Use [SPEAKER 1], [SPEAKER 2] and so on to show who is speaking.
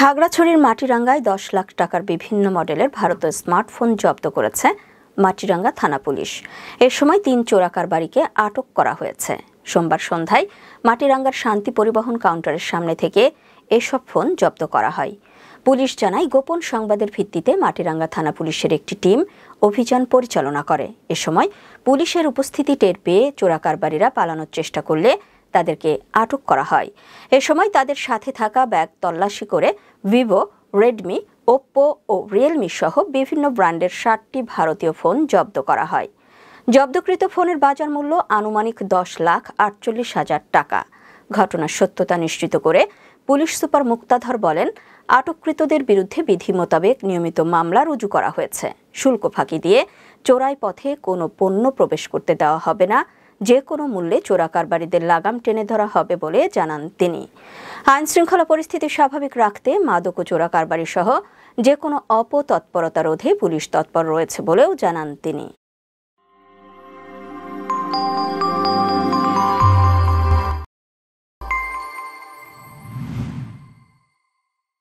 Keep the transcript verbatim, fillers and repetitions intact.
[SPEAKER 1] খাগড়াছড়ির মাটিরাঙ্গায় দশ লাখ টাকার বিভিন্ন মডেলের ভারতীয় স্মার্টফোন জব্দ করেছে মাটিরাঙ্গা থানা পুলিশ। এ সময় তিন চোরাকারবারিকে আটক করা হয়েছে। সোমবার সন্ধ্যায় মাটিরাঙ্গার শান্তি পরিবহন কাউন্টারের সামনে থেকে এসব ফোন জব্দ করা হয়। পুলিশ জানায়, গোপন সংবাদের ভিত্তিতে মাটিরাঙ্গা থানা পুলিশের একটি টিম অভিযান পরিচালনা করে। এ সময় পুলিশের উপস্থিতি টের পেয়ে চোরাকারবারিরা পালানোর চেষ্টা করলে তাদেরকে আটক করা হয়। এ সময় তাদের সাথে থাকা ব্যাগ তল্লাশি করে ভিভো, রেডমি, ওপ্পো ও রিয়েলমি সহ বিভিন্ন ব্র্যান্ডের ষাটটি ভারতীয় ফোন জব্দ করা হয়। জব্দকৃত ফোনের বাজার মূল্য আনুমানিক দশ লাখ আটচল্লিশ হাজার টাকা। ঘটনার সত্যতা নিশ্চিত করে পুলিশ সুপার মুক্তাধর বলেন, আটককৃতদের বিরুদ্ধে বিধি মোতাবেক নিয়মিত মামলা রুজু করা হয়েছে। শুল্ক ফাঁকি দিয়ে চোরাই পথে কোনো পণ্য প্রবেশ করতে দেওয়া হবে না। যে কোনো মূল্যে চোরাকারবারিদের লাগাম টেনে ধরা হবে বলে জানান তিনি। আইন শৃঙ্খলা পরিস্থিতি স্বাভাবিক রাখতে মাদক ও চোরাকারবারি সহ যে কোনো অপতৎপরতা রোধে পুলিশ তৎপর রয়েছে বলেও জানান তিনি।